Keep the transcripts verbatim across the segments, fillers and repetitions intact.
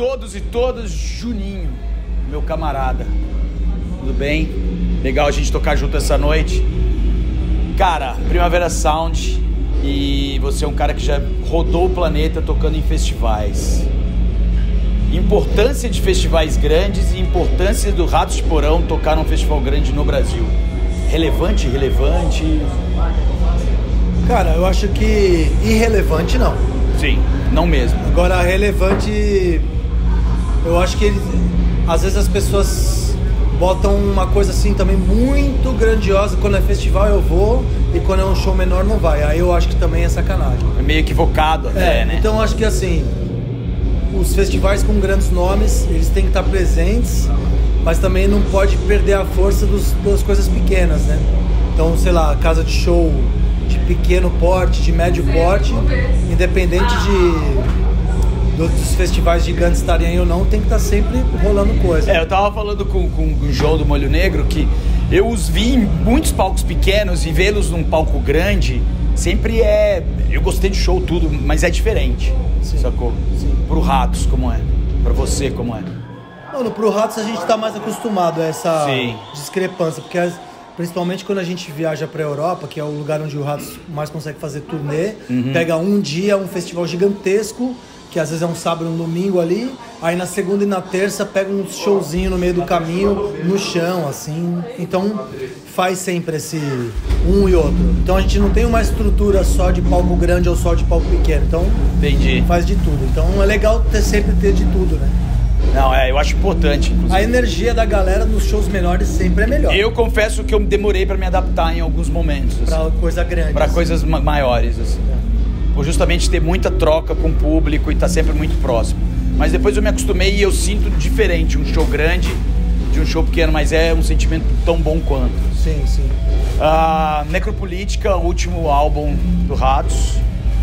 todos e todas, Juninho, meu camarada. Tudo bem? Legal a gente tocar junto essa noite. Cara, Primavera Sound, e você é um cara que já rodou o planeta tocando em festivais. Importância de festivais grandes e importância do Ratos de Porão tocar num festival grande no Brasil. Relevante, irrelevante? Cara, eu acho que irrelevante não. Sim, não mesmo. Agora, relevante, eu acho que ele, às vezes as pessoas botam uma coisa assim também muito grandiosa. Quando é festival eu vou, e quando é um show menor não vai. Aí eu acho que também é sacanagem. É meio equivocado até, é, né? Então eu acho que assim, os festivais com grandes nomes, eles têm que estar presentes, mas também não pode perder a força dos, das coisas pequenas, né? Então, sei lá, casa de show de pequeno porte, de médio porte, independente de, dos festivais gigantes estarem aí ou não, tem que estar sempre rolando coisa. É, eu tava falando com, com o João do Molho Negro que eu os vi em muitos palcos pequenos e vê-los num palco grande sempre é... Eu gostei de show tudo, mas é diferente, sim, sacou? Sim. Pro Ratos, como é? Pra você, como é? Mano, pro Ratos a gente tá mais acostumado a essa sim. discrepância, porque as, principalmente quando a gente viaja pra Europa, que é o lugar onde o Ratos mais consegue fazer turnê, uhum. Pega um dia, um festival gigantesco, que às vezes é um sábado e um domingo ali, aí na segunda e na terça pega um showzinho no meio do caminho, no chão, assim. Então faz sempre esse um e outro. Então a gente não tem uma estrutura só de palco grande ou só de palco pequeno. Então entendi. Faz de tudo. Então é legal ter, sempre ter de tudo, né? Não, é, eu acho importante, inclusive. A energia da galera nos shows menores sempre é melhor. Eu confesso que eu demorei pra me adaptar em alguns momentos. Assim, pra coisa grande. Pra assim. coisas ma- maiores, assim. É. Por justamente ter muita troca com o público e estar tá sempre muito próximo. Mas depois eu me acostumei e eu sinto diferente um show grande de um show pequeno, mas é um sentimento tão bom quanto. Sim, sim. Uh, Necropolítica, o último álbum do Ratos.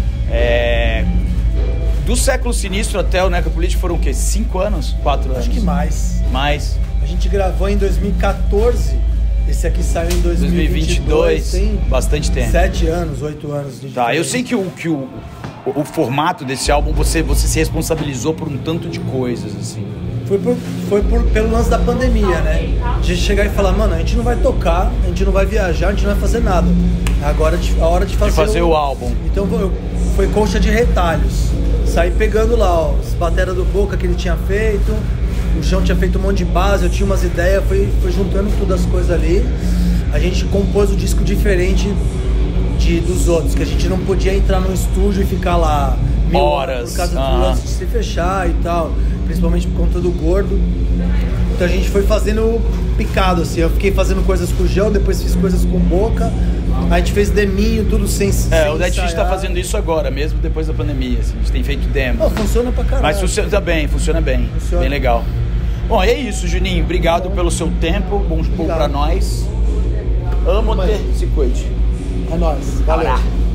É... Do Século Sinistro até o Necropolítica foram o quê? Cinco anos? Quatro anos? Acho que mais. Mais. A gente gravou em dois mil e catorze, esse aqui saiu em dois mil e vinte e dois. dois mil e vinte e dois, tem bastante tempo. Sete anos, oito anos de diferença. Tá, eu sei que o, que o, o, o formato desse álbum, você, você se responsabilizou por um tanto de coisas, assim. Foi, por, foi por, pelo lance da pandemia, né? A gente chegar e falar, mano, a gente não vai tocar, a gente não vai viajar, a gente não vai fazer nada. Agora a hora de fazer, de fazer o, o álbum. Então foi, foi colcha de retalhos. Saí pegando lá, ó, as bateras do Boca que ele tinha feito, o João tinha feito um monte de base, eu tinha umas ideias, foi, foi juntando todas as coisas ali. A gente compôs o disco diferente de, dos outros, que a gente não podia entrar no estúdio e ficar lá mil horas por causa do uh-huh. lance de se fechar e tal, principalmente por conta do gordo. Então a gente foi fazendo picado, assim, eu fiquei fazendo coisas com o João, depois fiz coisas com o Boca. A gente fez deminho, tudo sem É, sem o Dead Fish tá fazendo isso agora, mesmo depois da pandemia, assim, a gente tem feito demo. Oh, funciona pra caralho. Mas funciona bem, funciona bem, funciona. Bem legal. Bom, é isso, Juninho, obrigado Bom. pelo seu tempo, bom show pra nós. Amo ter, se cuide. É nóis, valeu.